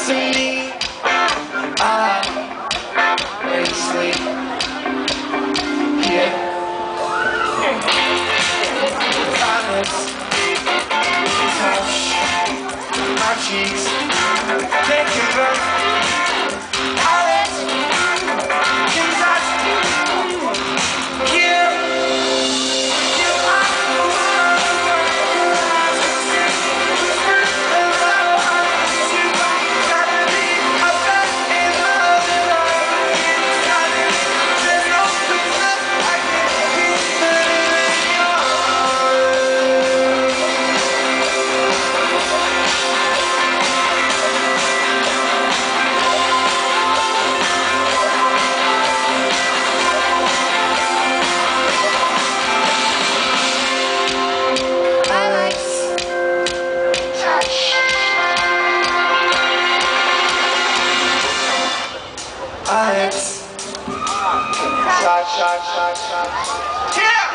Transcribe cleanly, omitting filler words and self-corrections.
to me. I lay sleep here. Silence, touch my cheeks, taking breath. Alex can touch you. You are the one who has to see. And love has to gotta be a best in love. There's no reason I can't be better than Alex, touch. Yeah!